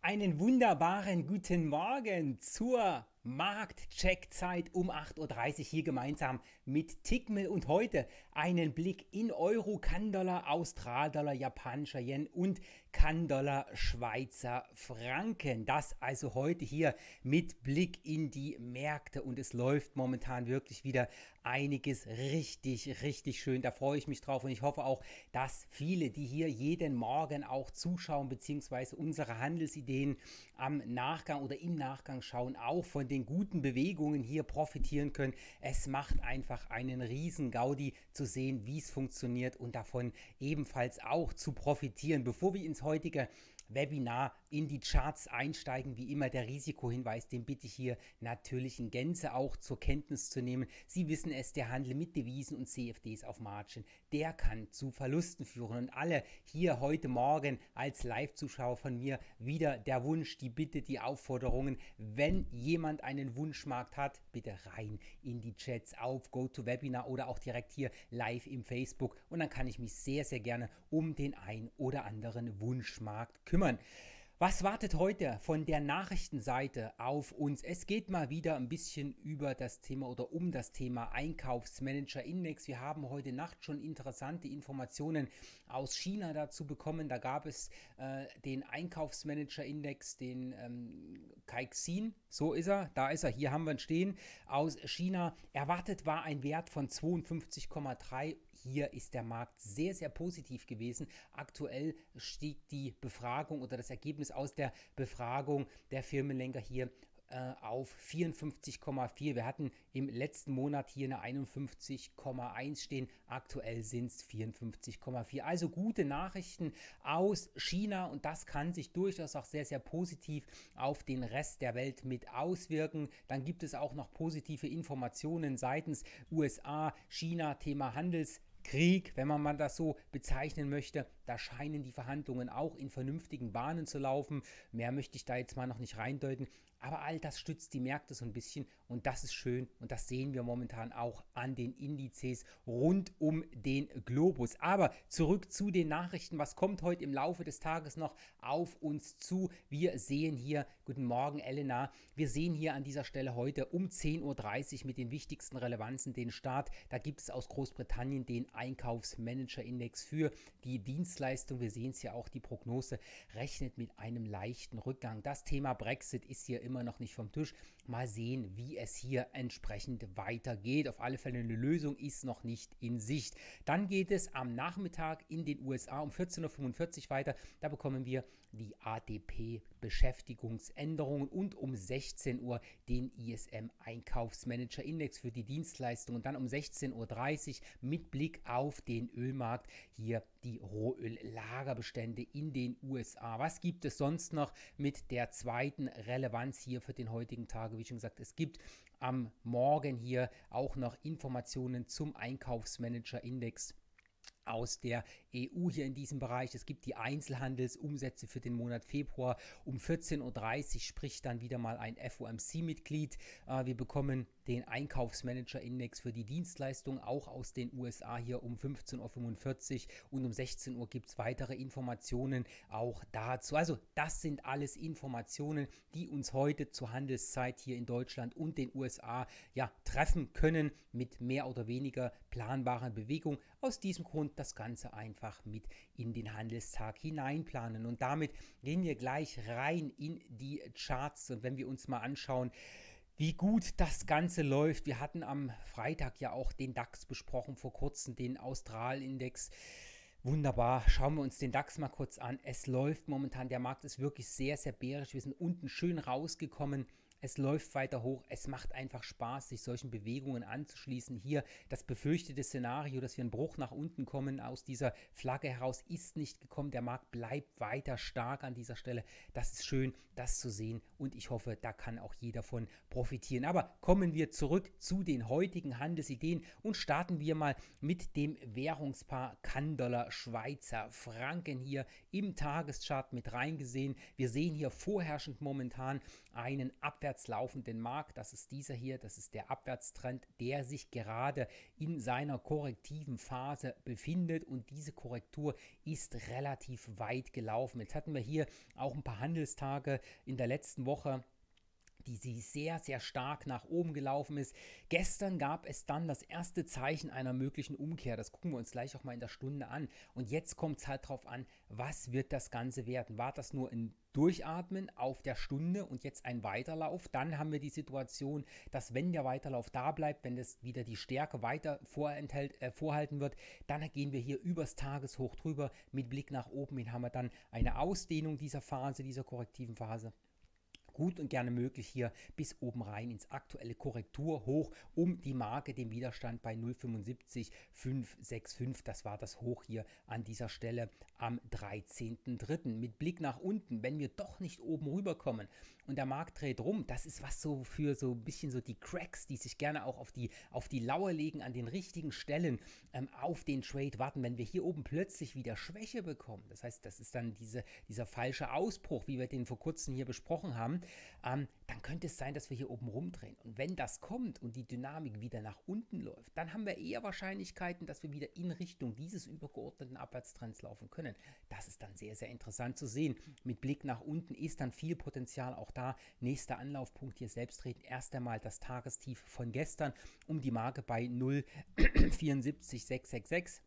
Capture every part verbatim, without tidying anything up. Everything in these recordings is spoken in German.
Einen wunderbaren guten Morgen zur Marktcheckzeit um acht Uhr dreißig hier gemeinsam mit Tickmill und heute einen Blick in Euro, Kann-Dollar, Australdollar, japanischer Yen und Kann-Dollar, Schweizer Franken. Das also heute hier mit Blick in die Märkte und es läuft momentan wirklich wieder einiges richtig, richtig schön. Da freue ich mich drauf und ich hoffe auch, dass viele, die hier jeden Morgen auch zuschauen bzw. unsere Handelsideen am Nachgang oder im Nachgang schauen, auch von den guten Bewegungen hier profitieren können. Es macht einfach einen riesen Gaudi zu sehen, wie es funktioniert und davon ebenfalls auch zu profitieren. Bevor wir ins heutige Webinar in die Charts einsteigen, wie immer der Risikohinweis, den bitte ich hier natürlich in Gänze auch zur Kenntnis zu nehmen. Sie wissen es, der Handel mit Devisen und C F Ds auf Margin, der kann zu Verlusten führen und alle hier heute Morgen als Live-Zuschauer von mir wieder der Wunsch, die Bitte, die Aufforderungen, wenn jemand einen Wunschmarkt hat, bitte rein in die Chats auf GoToWebinar oder auch direkt hier live im Facebook und dann kann ich mich sehr, sehr gerne um den ein oder anderen Wunschmarkt kümmern. kümmern. Was wartet heute von der Nachrichtenseite auf uns? Es geht mal wieder ein bisschen über das Thema oder um das Thema Einkaufsmanager-Index. Wir haben heute Nacht schon interessante Informationen aus China dazu bekommen. Da gab es äh, den Einkaufsmanager-Index, den ähm, Caixin, so ist er, da ist er, hier haben wir ihn stehen, aus China. Erwartet war ein Wert von zweiundfünfzig Komma drei. Hier ist der Markt sehr, sehr positiv gewesen. Aktuell stieg die Befragung oder das Ergebnis aus der Befragung der Firmenlenker hier äh, auf vierundfünfzig Komma vier. Wir hatten im letzten Monat hier eine einundfünfzig Komma eins stehen. Aktuell sind es vierundfünfzig Komma vier. Also gute Nachrichten aus China und das kann sich durchaus auch sehr, sehr positiv auf den Rest der Welt mit auswirken. Dann gibt es auch noch positive Informationen seitens U S A, China, Thema Handels Krieg, wenn man mal das so bezeichnen möchte, da scheinen die Verhandlungen auch in vernünftigen Bahnen zu laufen. Mehr möchte ich da jetzt mal noch nicht reindeuten, aber all das stützt die Märkte so ein bisschen und das ist schön und das sehen wir momentan auch an den Indizes rund um den Globus. Aber zurück zu den Nachrichten, was kommt heute im Laufe des Tages noch auf uns zu? Wir sehen hier, guten Morgen Elena, wir sehen hier an dieser Stelle heute um zehn Uhr dreißig mit den wichtigsten Relevanzen den Start. Da gibt es aus Großbritannien den Einkaufsmanager-Index für die Dienstleistung. Wir sehen es ja auch, die Prognose rechnet mit einem leichten Rückgang. Das Thema Brexit ist hier immer noch nicht vom Tisch. Mal sehen, wie es hier entsprechend weitergeht. Auf alle Fälle eine Lösung ist noch nicht in Sicht. Dann geht es am Nachmittag in den U S A um vierzehn Uhr fünfundvierzig weiter. Da bekommen wir die A D P-Beschäftigungsänderungen und um sechzehn Uhr den I S M-Einkaufsmanager-Index für die Dienstleistung. Und dann um sechzehn Uhr dreißig mit Blick auf den Ölmarkt hier die Rohöllagerbestände in den U S A. Was gibt es sonst noch mit der zweiten Relevanz hier für den heutigen Tag? Wie schon gesagt, es gibt am Morgen hier auch noch Informationen zum Einkaufsmanager-Index aus der E U hier in diesem Bereich. Es gibt die Einzelhandelsumsätze für den Monat Februar. Um vierzehn Uhr dreißig spricht dann wieder mal ein F O M C-Mitglied. Äh, wir bekommen den Einkaufsmanager-Index für die Dienstleistung auch aus den U S A hier um fünfzehn Uhr fünfundvierzig und um sechzehn Uhr gibt es weitere Informationen auch dazu. Also das sind alles Informationen, die uns heute zur Handelszeit hier in Deutschland und den U S A ja treffen können mit mehr oder weniger planbaren Bewegungen. Aus diesem Grund das Ganze einfach mit in den Handelstag hineinplanen. Und damit gehen wir gleich rein in die Charts. Und wenn wir uns mal anschauen, wie gut das Ganze läuft. Wir hatten am Freitag ja auch den DAX besprochen, vor kurzem den Austral-Index. Wunderbar, schauen wir uns den DAX mal kurz an. Es läuft momentan, der Markt ist wirklich sehr, sehr bärisch. Wir sind unten schön rausgekommen. Es läuft weiter hoch. Es macht einfach Spaß, sich solchen Bewegungen anzuschließen. Hier das befürchtete Szenario, dass wir einen Bruch nach unten kommen aus dieser Flagge heraus, ist nicht gekommen. Der Markt bleibt weiter stark an dieser Stelle. Das ist schön, das zu sehen und ich hoffe, da kann auch jeder von profitieren. Aber kommen wir zurück zu den heutigen Handelsideen und starten wir mal mit dem Währungspaar Kann-Dollar Schweizer Franken hier im Tageschart mit reingesehen. Wir sehen hier vorherrschend momentan einen Abwärts abwärts laufenden Markt, das ist dieser hier, das ist der Abwärtstrend, der sich gerade in seiner korrektiven Phase befindet und diese Korrektur ist relativ weit gelaufen. Jetzt hatten wir hier auch ein paar Handelstage in der letzten Woche, die sie sehr, sehr stark nach oben gelaufen ist. Gestern gab es dann das erste Zeichen einer möglichen Umkehr. Das gucken wir uns gleich auch mal in der Stunde an. Und jetzt kommt es halt darauf an, was wird das Ganze werden? War das nur ein Durchatmen auf der Stunde und jetzt ein Weiterlauf? Dann haben wir die Situation, dass wenn der Weiterlauf da bleibt, wenn das wieder die Stärke weiter vorenthält, äh, vorhalten wird, dann gehen wir hier übers Tageshoch drüber. Mit Blick nach oben hin haben wir dann eine Ausdehnung dieser Phase, dieser korrektiven Phase. Gut und gerne möglich hier bis oben rein ins aktuelle Korrektur hoch um die Marke, den Widerstand bei null Komma fünfundsiebzig fünf sechs fünf. Das war das Hoch hier an dieser Stelle am dreizehnten dritten Mit Blick nach unten, wenn wir doch nicht oben rüberkommen und der Markt dreht rum, das ist was so für so ein bisschen so die Cracks, die sich gerne auch auf die, auf die Lauer legen, an den richtigen Stellen ähm, auf den Trade warten. Wenn wir hier oben plötzlich wieder Schwäche bekommen, das heißt, das ist dann diese, dieser falsche Ausbruch, wie wir den vor kurzem hier besprochen haben, Ähm, dann könnte es sein, dass wir hier oben rumdrehen. Und wenn das kommt und die Dynamik wieder nach unten läuft, dann haben wir eher Wahrscheinlichkeiten, dass wir wieder in Richtung dieses übergeordneten Abwärtstrends laufen können. Das ist dann sehr, sehr interessant zu sehen. Mit Blick nach unten ist dann viel Potenzial auch da. Nächster Anlaufpunkt hier selbstredend. Erst einmal das Tagestief von gestern um die Marke bei null Komma vierundsiebzig sechs sechs sechs.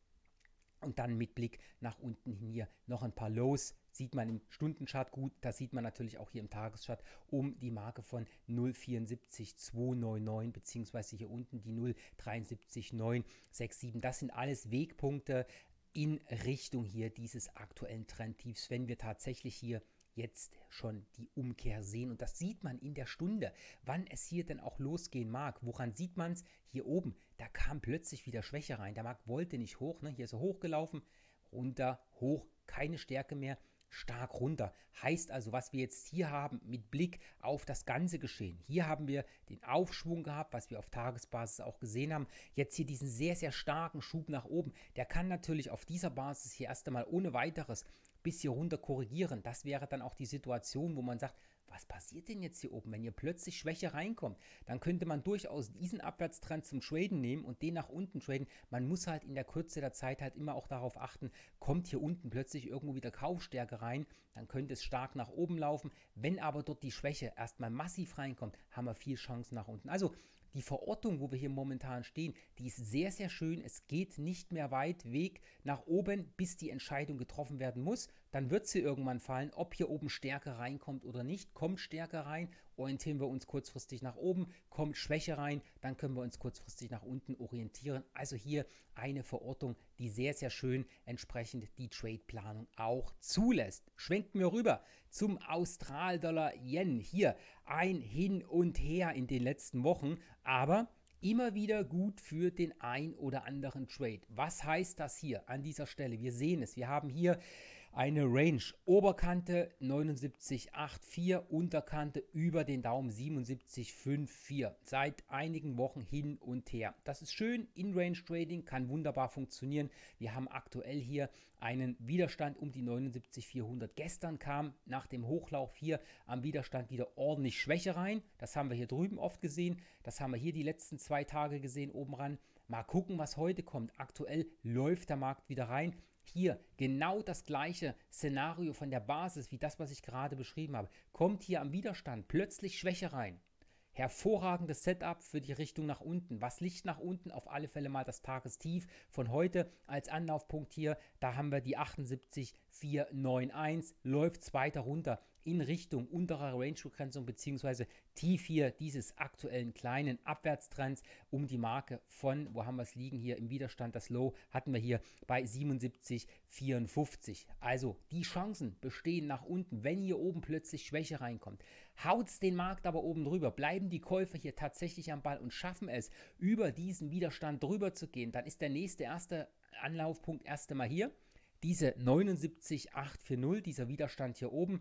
Und dann mit Blick nach unten hin hier noch ein paar Lows. Sieht man im Stundenchart gut, das sieht man natürlich auch hier im Tageschart um die Marke von null Komma vierundsiebzig zweihundertneunundneunzig beziehungsweise hier unten die null Komma dreiundsiebzig neunhundertsiebenundsechzig. Das sind alles Wegpunkte in Richtung hier dieses aktuellen Trendtiefs, wenn wir tatsächlich hier jetzt schon die Umkehr sehen. Und das sieht man in der Stunde, wann es hier denn auch losgehen mag. Woran sieht man es? Hier oben, da kam plötzlich wieder Schwäche rein. Der Markt wollte nicht hoch, ne? Hier ist er hochgelaufen, runter, hoch, keine Stärke mehr, stark runter. Heißt also, was wir jetzt hier haben mit Blick auf das ganze Geschehen. Hier haben wir den Aufschwung gehabt, was wir auf Tagesbasis auch gesehen haben. Jetzt hier diesen sehr, sehr starken Schub nach oben. Der kann natürlich auf dieser Basis hier erst einmal ohne weiteres bis hier runter korrigieren. Das wäre dann auch die Situation, wo man sagt, was passiert denn jetzt hier oben? Wenn hier plötzlich Schwäche reinkommt, dann könnte man durchaus diesen Abwärtstrend zum Traden nehmen und den nach unten traden. Man muss halt in der Kürze der Zeit halt immer auch darauf achten, kommt hier unten plötzlich irgendwo wieder Kaufstärke rein, dann könnte es stark nach oben laufen. Wenn aber dort die Schwäche erstmal massiv reinkommt, haben wir viel Chancen nach unten. Also die Verortung, wo wir hier momentan stehen, die ist sehr, sehr schön. Es geht nicht mehr weit Weg nach oben, bis die Entscheidung getroffen werden muss. Dann wird sie irgendwann fallen, ob hier oben Stärke reinkommt oder nicht. Kommt Stärke rein, orientieren wir uns kurzfristig nach oben. Kommt Schwäche rein, dann können wir uns kurzfristig nach unten orientieren. Also hier eine Verortung, die sehr, sehr schön entsprechend die Trade-Planung auch zulässt. Schwenken wir rüber zum Australdollar-Yen. Hier ein Hin und Her in den letzten Wochen, aber immer wieder gut für den ein oder anderen Trade. Was heißt das hier an dieser Stelle? Wir sehen es, wir haben hier eine Range, Oberkante neunundsiebzig Komma vierundachtzig, Unterkante über den Daumen siebenundsiebzig Komma vierundfünfzig. Seit einigen Wochen hin und her. Das ist schön, In-Range Trading kann wunderbar funktionieren. Wir haben aktuell hier einen Widerstand um die neunundsiebzig Komma vierhundert. Gestern kam nach dem Hochlauf hier am Widerstand wieder ordentlich Schwäche rein. Das haben wir hier drüben oft gesehen. Das haben wir hier die letzten zwei Tage gesehen oben ran. Mal gucken, was heute kommt. Aktuell läuft der Markt wieder rein. Hier genau das gleiche Szenario von der Basis wie das, was ich gerade beschrieben habe. Kommt hier am Widerstand plötzlich Schwäche rein. Hervorragendes Setup für die Richtung nach unten. Was liegt nach unten? Auf alle Fälle mal das Tagestief von heute als Anlaufpunkt hier. Da haben wir die achtundsiebzig Komma vierhunderteinundneunzig. Läuft es weiter runter in Richtung unterer Range-Begrenzung bzw. Tief hier dieses aktuellen kleinen Abwärtstrends um die Marke von, wo haben wir es liegen hier im Widerstand, das Low hatten wir hier bei siebenundsiebzig Komma vierundfünfzig. Also die Chancen bestehen nach unten, wenn hier oben plötzlich Schwäche reinkommt. Haut es den Markt aber oben drüber, bleiben die Käufer hier tatsächlich am Ball und schaffen es, über diesen Widerstand drüber zu gehen, dann ist der nächste erste Anlaufpunkt erst einmal hier. Diese neunundsiebzig Komma achthundertvierzig, dieser Widerstand hier oben,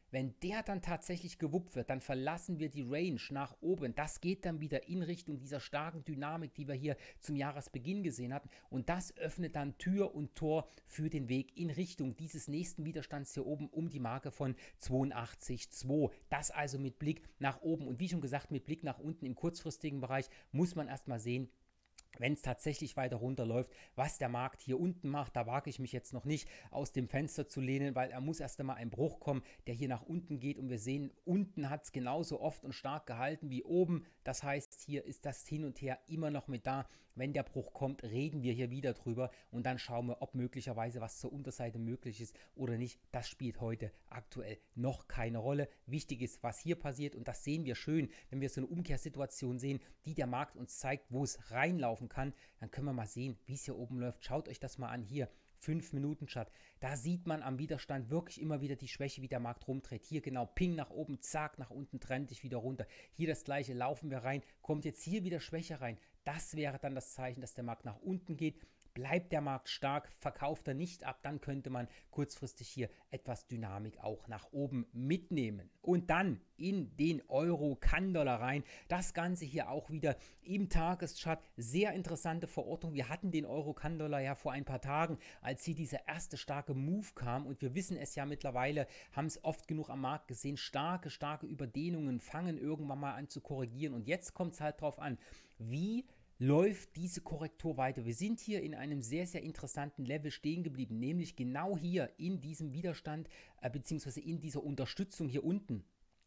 Wenn der dann tatsächlich gewuppt wird, dann verlassen wir die Range nach oben. Das geht dann wieder in Richtung dieser starken Dynamik, die wir hier zum Jahresbeginn gesehen hatten. Und das öffnet dann Tür und Tor für den Weg in Richtung dieses nächsten Widerstands hier oben um die Marke von zweiundachtzig Komma zwei. Das also mit Blick nach oben. Und wie schon gesagt, mit Blick nach unten im kurzfristigen Bereich muss man erstmal sehen, wenn es tatsächlich weiter runterläuft, was der Markt hier unten macht. Da wage ich mich jetzt noch nicht aus dem Fenster zu lehnen, weil er muss erst einmal ein Bruch kommen, der hier nach unten geht. Und wir sehen, unten hat es genauso oft und stark gehalten wie oben. Das heißt, hier ist das Hin und Her immer noch mit da. Wenn der Bruch kommt, reden wir hier wieder drüber und dann schauen wir, ob möglicherweise was zur Unterseite möglich ist oder nicht. Das spielt heute aktuell noch keine Rolle. Wichtig ist, was hier passiert, und das sehen wir schön, wenn wir so eine Umkehrsituation sehen, die der Markt uns zeigt, wo es reinlaufen kann. Dann können wir mal sehen, wie es hier oben läuft. Schaut euch das mal an hier. fünf Minuten Chart. Da sieht man am Widerstand wirklich immer wieder die Schwäche, wie der Markt rumdreht. Hier genau, Ping nach oben, zack, nach unten, trennt sich wieder runter. Hier das gleiche, laufen wir rein, kommt jetzt hier wieder Schwäche rein. Das wäre dann das Zeichen, dass der Markt nach unten geht. Bleibt der Markt stark, verkauft er nicht ab, dann könnte man kurzfristig hier etwas Dynamik auch nach oben mitnehmen. Und dann in den Euro-Kann-Dollar rein. Das Ganze hier auch wieder im Tageschart. Sehr interessante Verortung. Wir hatten den Euro-Kann-Dollar ja vor ein paar Tagen, als hier dieser erste starke Move kam. Und wir wissen es ja mittlerweile, haben es oft genug am Markt gesehen. Starke, starke Überdehnungen fangen irgendwann mal an zu korrigieren. Und jetzt kommt es halt drauf an, wie läuft diese Korrektur weiter. Wir sind hier in einem sehr, sehr interessanten Level stehen geblieben, nämlich genau hier in diesem Widerstand äh, beziehungsweise in dieser Unterstützung hier unten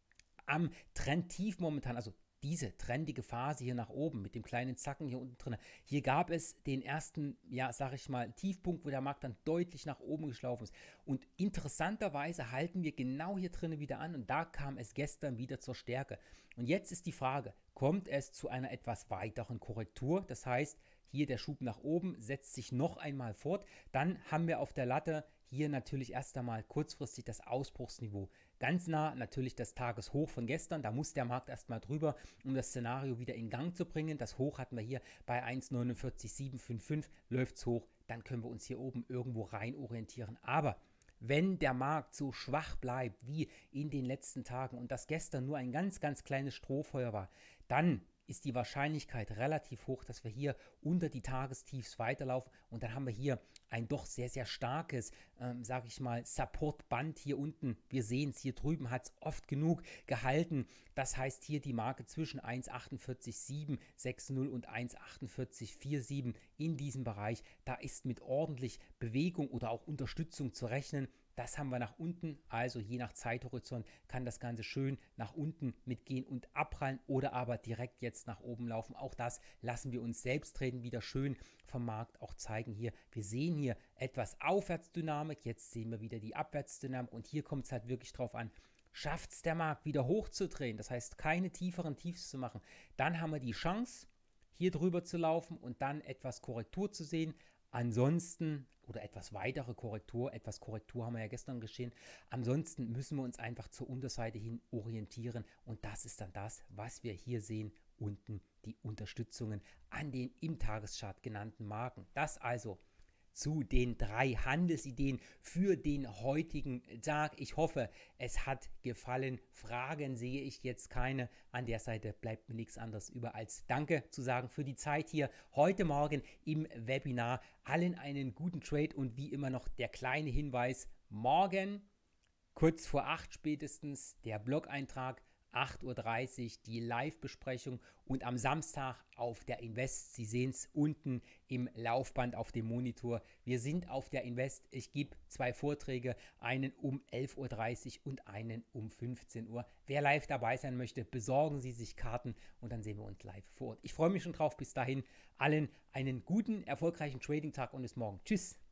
am Trendtief momentan, also diese trendige Phase hier nach oben mit dem kleinen Zacken hier unten drin. Hier gab es den ersten, ja, sag ich mal, Tiefpunkt, wo der Markt dann deutlich nach oben geschlaufen ist. Und interessanterweise halten wir genau hier drinnen wieder an und da kam es gestern wieder zur Stärke. Und jetzt ist die Frage, kommt es zu einer etwas weiteren Korrektur? Das heißt, hier der Schub nach oben setzt sich noch einmal fort. Dann haben wir auf der Latte hier natürlich erst einmal kurzfristig das Ausbruchsniveau. Ganz nah natürlich das Tageshoch von gestern. Da muss der Markt erstmal drüber, um das Szenario wieder in Gang zu bringen. Das Hoch hatten wir hier bei eins Komma neunundvierzig sieben fünf fünf. Läuft es hoch, dann können wir uns hier oben irgendwo rein orientieren. Aber wenn der Markt so schwach bleibt wie in den letzten Tagen und das gestern nur ein ganz, ganz kleines Strohfeuer war, dann ist die Wahrscheinlichkeit relativ hoch, dass wir hier unter die Tagestiefs weiterlaufen und dann haben wir hier ein doch sehr, sehr starkes, ähm, sage ich mal, Supportband hier unten. Wir sehen es, hier drüben hat es oft genug gehalten. Das heißt hier die Marke zwischen eins Komma achtundvierzig sieben sechzig und eins Komma achtundvierzig siebenundvierzig in diesem Bereich. Da ist mit ordentlich Bewegung oder auch Unterstützung zu rechnen. Das haben wir nach unten, also je nach Zeithorizont kann das Ganze schön nach unten mitgehen und abprallen oder aber direkt jetzt nach oben laufen. Auch das lassen wir uns selbstredend wieder schön vom Markt auch zeigen hier. Wir sehen hier etwas Aufwärtsdynamik, jetzt sehen wir wieder die Abwärtsdynamik und hier kommt es halt wirklich drauf an, schafft es der Markt wieder hochzudrehen, das heißt keine tieferen Tiefs zu machen, dann haben wir die Chance, hier drüber zu laufen und dann etwas Korrektur zu sehen. Ansonsten, oder etwas weitere Korrektur, etwas Korrektur haben wir ja gestern geschehen, ansonsten müssen wir uns einfach zur Unterseite hin orientieren und das ist dann das, was wir hier sehen, unten die Unterstützungen an den im Tageschart genannten Marken. Das also zu den drei Handelsideen für den heutigen Tag. Ich hoffe, es hat gefallen. Fragen sehe ich jetzt keine. An der Seite bleibt mir nichts anderes über als Danke zu sagen für die Zeit hier heute Morgen im Webinar. Allen einen guten Trade und wie immer noch der kleine Hinweis, morgen kurz vor acht spätestens der Blog-Eintrag, acht Uhr dreißig die Live-Besprechung und am Samstag auf der Invest. Sie sehen es unten im Laufband auf dem Monitor. Wir sind auf der Invest. Ich gebe zwei Vorträge, einen um elf Uhr dreißig und einen um fünfzehn Uhr. Wer live dabei sein möchte, besorgen Sie sich Karten und dann sehen wir uns live vor Ort. Ich freue mich schon drauf. Bis dahin allen einen guten, erfolgreichen Trading-Tag und bis morgen. Tschüss.